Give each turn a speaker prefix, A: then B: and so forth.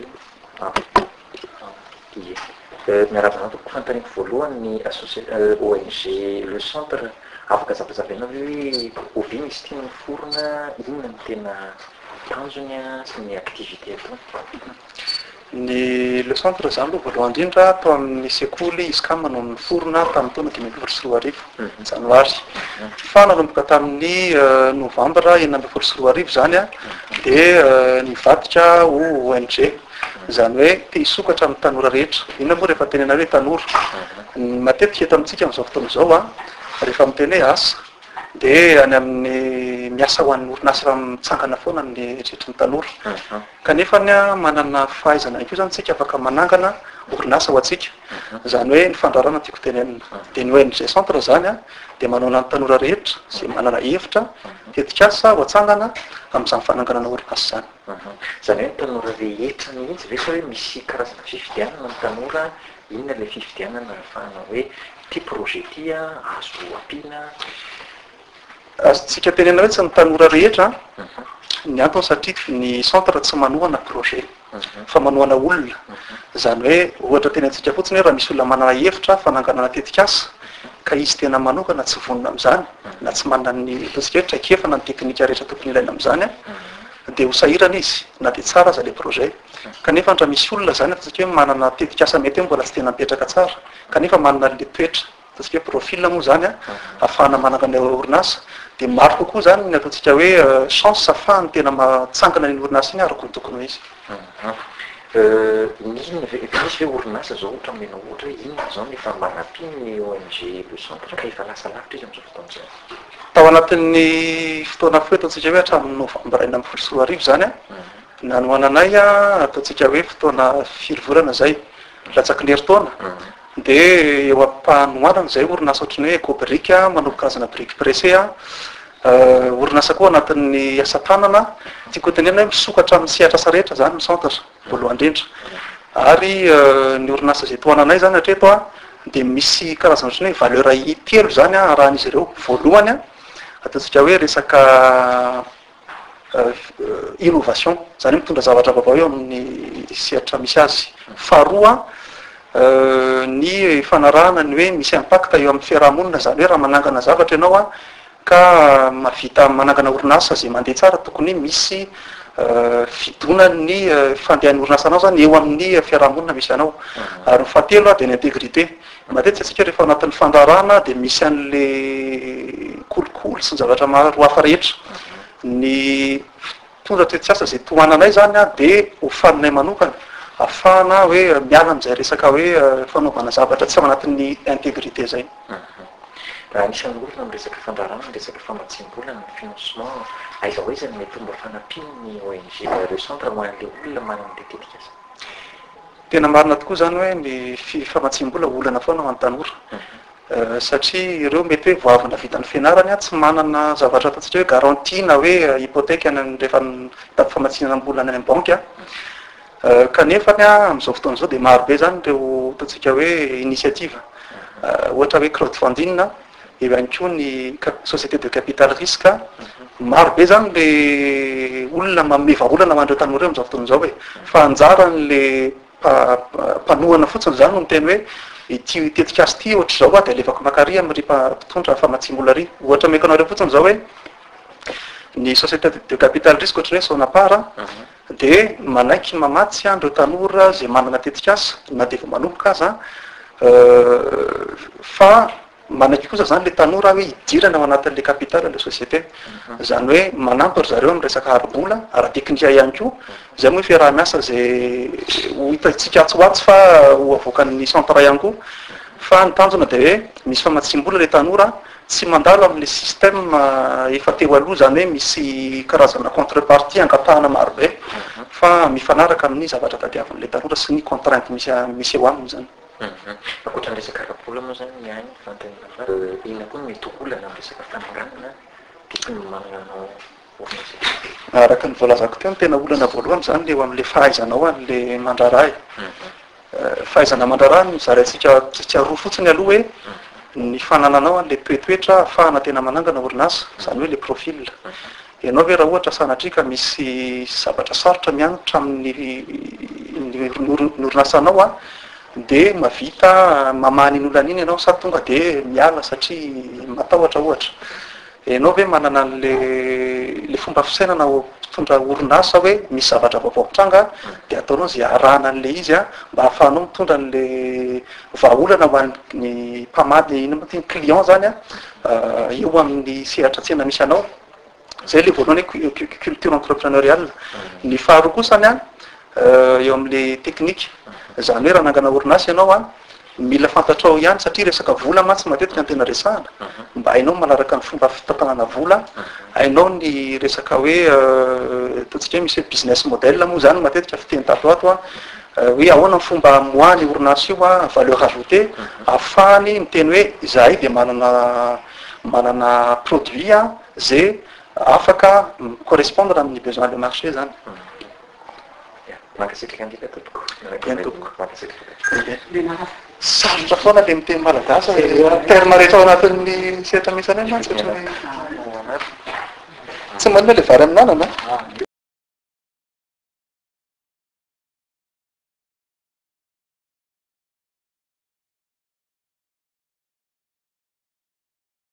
A: miaraka anao fanontaniako voalohany ny ONG le centre afaka zavazavaina hoe ovy misy tia miforona inona ny tena tanjony sy ny activité atao.
B: Ny le centre zany aloha voalohany indrindra tao amin'ny sekoly izy ka manao ny forona tamin'ny taona 2024 janoary fa nanomboka tamin'ny novambra 2024 zany a dia nivadika ho ONG zany hoe te hisokatra amin'ny tanora rehetra. Inona moa rehefa tenena hoe tanora matetika eto amintsika amin'izao fotoana izao a rehefa miteny hoe asa dia any amin'ny miasa ho an'ny orinasa raha mitsangana foana ny rehetra ny tanora kanefa ny manana fahaizana ihany koa zany tsika afaka manangana orinasa ho antsika zany hoe ny fandrarana tiako tenenina dia ny ONG centre zany a dia manao ny tanora rehetra izay manana hevitra tetika asa ho atsangana amin'izany fananganana orinasa zany.
A: Zany hoe ny tanora rehetra mihitsy ve sa hoe misy karazana fifidianana ny tanora inona le fifidianana ahafahana hoe ty projet ty azo ampiana
B: azontsika tenena hoe tsy ny tanora rehetra ny antony satria ny centre tsy manohana projet fa manohana olona zany hoe ohatra tenentsika fotsiny hoe raha misy olona manana hevitra fananganana tetika asa ka izy tena manokana tsy vonona amin'izany na tsy manana ny ataontsika hoe traikefana ny teknika rehetra tokony ilaina amin'izany dia ho sahirana izy na dia tsara aza le projet kanefa raha misy olona zany ataontsika hoe manana tetika asa mety hoe mbola tsy tena mipetraka tsara kanefa manana le toetra ataontsika hoe profil moa zany ahafahana manangana orinasa dia maro kokoa zany ny ataontsika hoe chance ahafahany tena matsangana ny orinasa iny araka ny tokony ho izy.
A: Misy hoe orinasa zao ohatra mena ohatra hoe inona zao nefa manapiny ny ONG le centre ka efa lasa lavitra izy amin'izao fotoana izay.
B: Tao anatin'ny fotoana foy ataontsika hoe hatramin'ny novambra 2024 zany nanohananay ataontsika hoe fotoana 5 volana zay latsaky ny herintaona dia eo am-panohanana zay orinasa ohatrany hoe Ecobrique manomboka karazana brique pressé orinasa koa anatin'ny asa tanana tiako tenena hoe misokatra amin'ny sehatra asa rehetra zany ny centre voalohany indrindra ary ny orinasa zay toananay zany hatreto dia misy karazana ohatrany hoe valeur telo zany arahan'izy ireo. Voalohany ataontsika hoe resaka innovation zany mitondra zavatra vaovao eo amin'ny sehatra misy azy. Faharoa ny fanarahana ny hoe misy impact eo amin'ny fiarahamonina zany hoe raha manangana zavatra ianao ka mavita manangana orinasa zay mandeha tsara tokony misy fidonany fandehan'ny orinasanao zany eo amin'ny fiarahamonina misy anao. Ary ny fahatelo dia ny intégrité matetika atsika rehefa anatin'ny fandarana dia misy an'le kolikoly sy ny zavatra maro hafa rehetra ny tondra toetsiasa zay tohananay zany dia hofaninay manokana ahafahana hoe miala amin'izay resaka hoe fanaovana zavatra tsy anatin'ny intégrité zay.
A: Anisan'ny olona amin'ny resaka fandrarana ny resaka famatsiam-bola ny financement aiza hoe zany mety mba fanampiany ONG le centre ho an'le olona manana le tetika asa.
B: Tena marina tokoa zany hoe ny famatsiam-bola olana foana ho an'ny tanora satria ireo mety hoe voavina vitan'ny fianarany tsy manana zavatra ataontsika hoe garantie na hoe hypothèque rehefa famatsiana-bola any amin'ny banque kanefa amin'izao fotoana izao dia marobe zany ireo ataontsika hoe initiative ohatra hoe crowdfunding eo ihany koa ny société de capital risque marobe zany le olona mameva olana mandreo tanora eo amin'izao fotoana izao hoe fa anjaran'le mpanohana fotsiny zany no miteny hoe ity tetika azy ity ohatra zao dia alefako makary amin'ny mpitondra famatsiam-bola ry ohatra mekanareo fotsiny zao hoe ny société de capital risque ohatra hoe Sonapar dia manaiky mamatsy andreo tanora zay manana tetika asa na dia vao manomboka aza fa manaiky kosa zany le tanora hoe hidirana ao anatin'le capital le société zany hoe manampy zareo amin'ny resaka arom-bola ara-teknika ihany koa zay moa fiaraha-miasa zay ho hitantsika atsoatsy fa ho avoakan'ny centre ihany koa fa ny tanjona dia hoe misy famatsiam-bola le tanora tsy mandalo amin'le système efa teo aloha zany hoe misy karazana contrepartie angapahana marobe fa mifanaraka amin'ny zavatra tadiavin'le tanora sy ny contrainte misy eo aminy zany.
A: Akoatra ny resaka ara-bola moa zany ny any fantanina fa ina koa mety olana amin'ny resaka fanoranana tokony manana orinasa.
B: Araka ny voalazako teo ny tena olana voalohany zany le eo amin'le fahaizanao an'le mandraraha fahaizana mandraraha mizaraintsika tsiaroa fotsiny aloha hoe ny fanananao an'le toetoetra ahafahana tena manangana orinasa zany hoe le profil. Ianao hoe raha ohatra sanatrika misy zavatra sarotra mianatra amin'ny norynasanao a de mavita mamany iny olana iny ianao sa tonga de miala satria matahotra ohatra. Ianao hoe manana le fomba fisainana mpitondra orinasa hoe misy zavatra vaovao-mitranga de ataonao zay arahana an'le izy a mba ahafahanao mitondra an'le vahaolana ho an'ny mpamady ino moa ty client zany a eo amin'ny sehatra tsena misy anao. Zay le voalohany hoe culture entrepreneuriale. Ny faharoa kosany a eo amin'le teknika, zany hoe raha nangana orinasa ianao a mila fantatrao ihany satria resaka vola mantsy matetika ny tena resahana, mba hainao manaraka ny fomba fitantanana vola, hainao ny resaka hoe ataontsika hoe misy hoe business model moa zany matetika fiteny tato ato a, hoe ahoana ny fomba amoahany orinasa io a valeur ajoutée ahafahany miteny hoe zahay de manana produit a zay afaka correspondre amin'ny besoin de marché zany.
A: Mankasitrika andika tompoko.
B: Sarotra foana le miteny malagasy terme rehetra ao anatin'ny sehatra misy any mantsy tsy manome le vary amin'anana.